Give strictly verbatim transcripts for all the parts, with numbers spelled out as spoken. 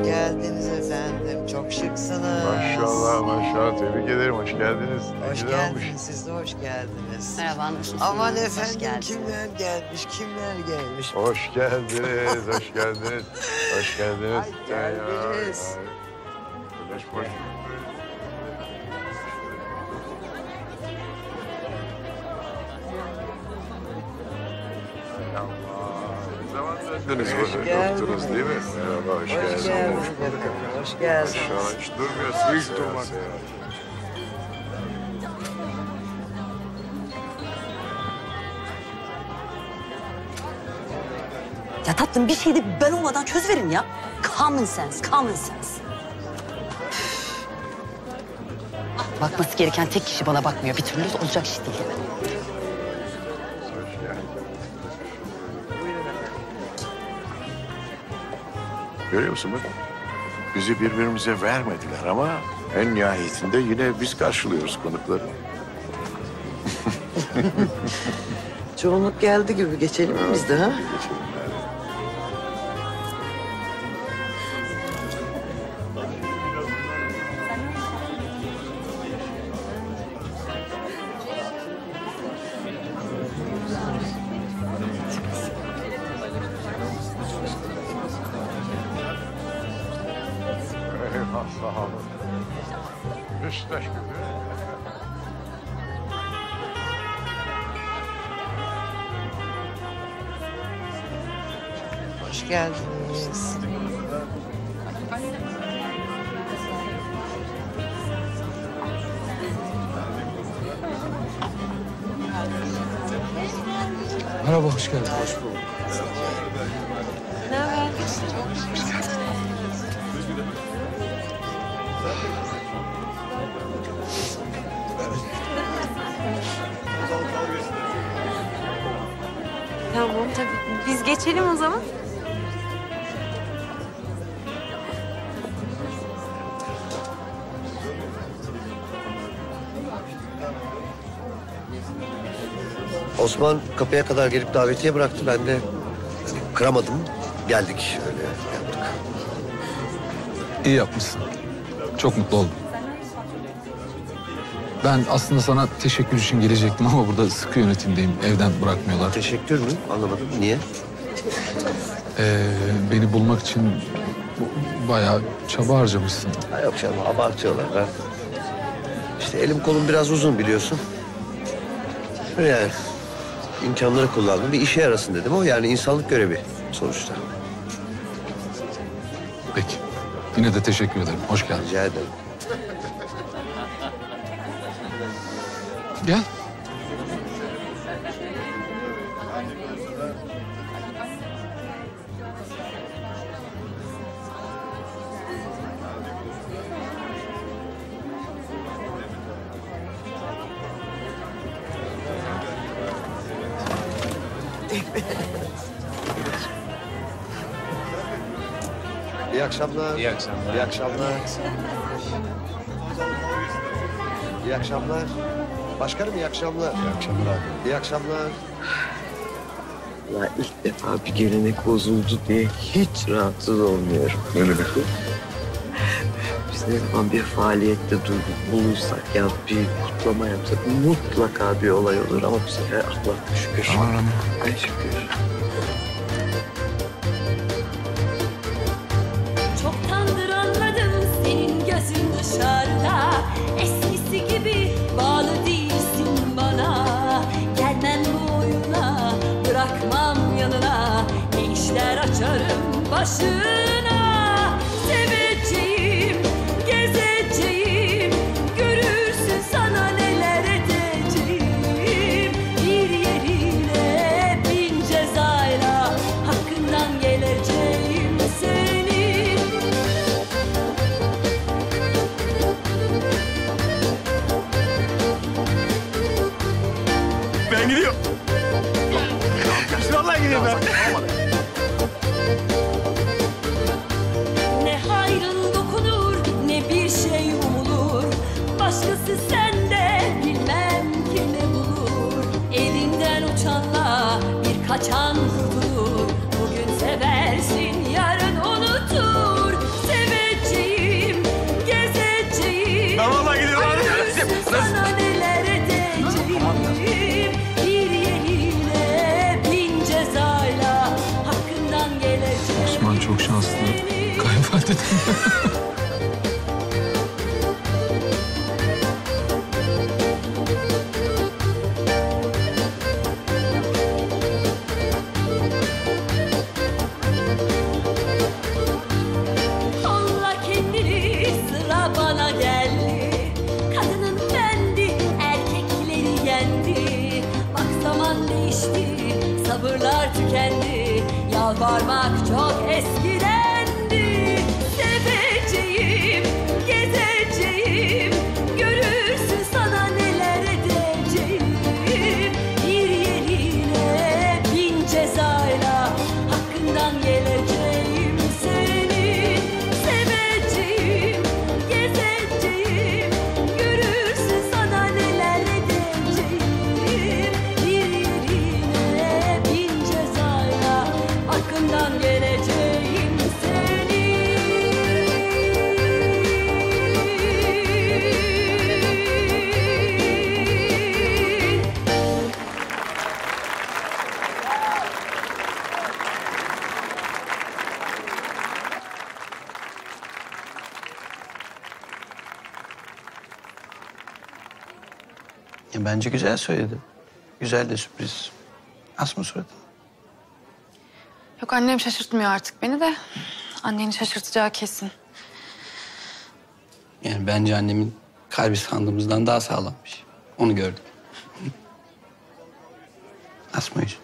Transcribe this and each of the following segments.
geldiniz efendim. Çok şıksınız. Maşallah maşallah. Tebrik ederim. Hoş geldiniz. Hoş Ne geldiniz. olmuş? Siz de hoş geldiniz. Merhaba, nasılsınız? Aman Hoş efendim geldiniz. kimler gelmiş, kimler gelmiş. Hoş geldiniz. Hoş geldiniz. Hoş geldiniz. Ay, geldiniz. Ay, ay. Hoş hoş. Ne zaman döndünüz burada? geldiniz. Yoktunuz değil mi? Merhaba, hoş, Hoş geldiniz. geldiniz efendim. Hoş geldiniz. Maşallah hiç durmuyorsunuz. Hiç durmak. Ya tatlım bir şeydi ben olmadan çözüverin ya. Common sense, common sense. Bakması gereken tek kişi bana bakmıyor. Bir türlü olacak iş değil. Hoş geldiniz. Görüyor musun bak? Bizi birbirimize vermediler ama en nihayetinde yine biz karşılıyoruz konukları. Çoğunluk geldi gibi geçelim mi biz de ha? Geçelim yani. Eyvah sağ olun. Beşiktaş gibi. Hoş geldiniz. Merhaba, hoş geldin. Hoş bulduk. Ne haber? Tamam tabii. Biz geçelim o zaman. Osman kapıya kadar gelip davetiye bıraktı. Ben de hani kıramadım. Geldik öyle yaptık. İyi yapmışsın. Çok mutlu oldum. Ben aslında sana teşekkür için gelecektim ama burada sıkı yönetimdeyim. Evden bırakmıyorlar. Teşekkür mü? Anlamadım. Niye? Ee, beni bulmak için bu- bayağı çaba harcamışsın. Ha, yok canım abartıyorlar. Ben... İşte elim kolum biraz uzun biliyorsun. Yani imkanları kullandım. Bir işe yarasın dedim. O yani insanlık görevi sonuçta. Peki. Yine de teşekkür ederim. Hoş geldin. Rica ederim. Gel. İyi akşamlar. İyi akşamlar. İyi akşamlar. İyi akşamlar. Başkanım iyi akşamlar. İyi akşamlar abi. İyi akşamlar. Ya ilk defa bir gelenek bozuldu diye hiç rahatsız olmuyorum. Öyle mi? Biz ne zaman bir faaliyette dur- bulursak ya bir kutlama yapsak mutlaka bir olay olur ama bu sefer Allah'a şükür. Aman aman. Ay şükür. Çoktandır anladım senin gözün dışarıda. Eskisi gibi bağlı değilsin bana. Gelmem bu oyuna, bırakmam yanına. Ne işler açarım başına. Seveceğim, gezeceğim. Görürsün sana neler edeceğim. Bir yerine bin cezayla hakkından geleceğim senin. Ben gidiyorum. Vallahi gidiyorum ben. Ne hayrın dokunur ne bir şey umulur. Başkası sende bilmem ki ne bulur. Elinden uçanla bir kaçan kurtulur. Bugün seversin yarın unutur. Sev Kayınvalide. Kolla kendini, sıra bana geldi. Kadının bendi, erkekleri yendi. Bak zaman değişti, sabırlar tükendi. Yalvarmak çok eskidendi. Seveceğim, gezeceğim. Görürsün sana neler edeceğim. Bir yerine bin cezayla hakkından geleceğim senin. Seveceğim, gezeceğim. Görürsün sana neler edeceğim. Bir yerine bin cezayla hakkından geleceğim senin. Ya bence güzel söyledi. Güzel de sürpriz. Asma suratı. Yok annem şaşırtmıyor artık beni de. Anneni şaşırtacağı kesin. Yani bence annemin kalbi sandığımızdan daha sağlammış. Onu gördüm. Asma yüzü.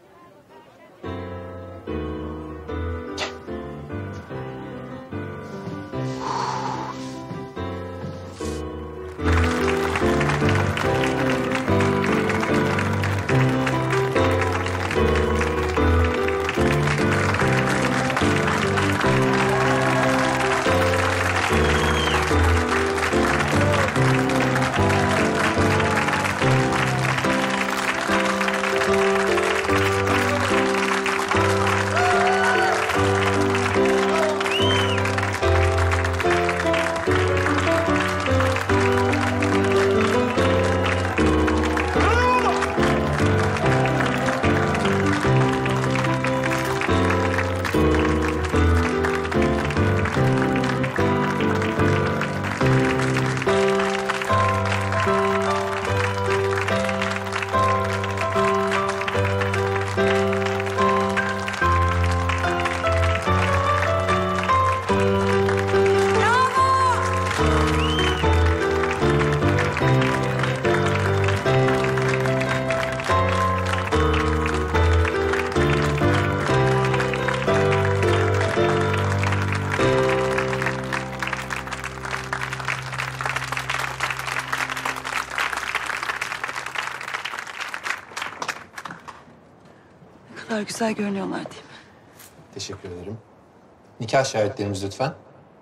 Ne kadar güzel görünüyorlar değil mi? Teşekkür ederim. Nikah şahitlerimiz lütfen.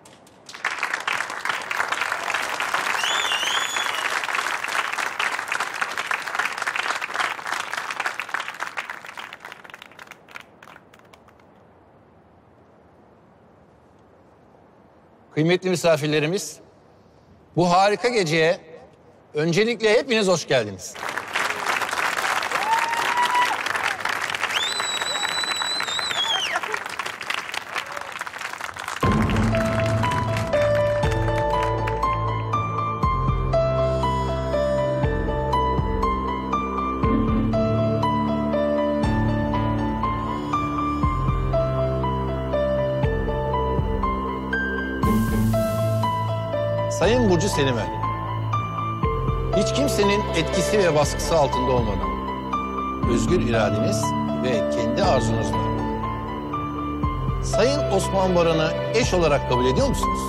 Kıymetli misafirlerimiz, bu harika geceye öncelikle hepiniz hoş geldiniz. Sayın Burcu Selim'e, hiç kimsenin etkisi ve baskısı altında olmadan, özgür iradeniz ve kendi arzunuzla, Sayın Osman Baran'ı eş olarak kabul ediyor musunuz?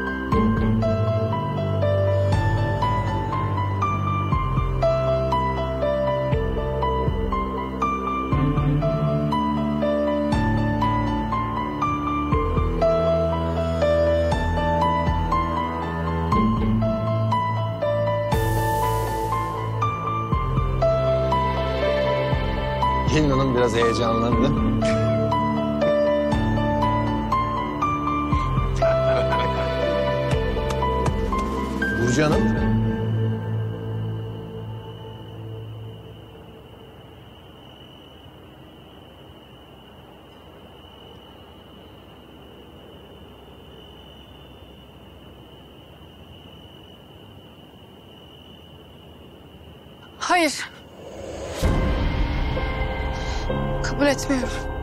Gelin Hanım biraz heyecanlandı. Burcu Hanım. Hayır. Kabul etmiyorum.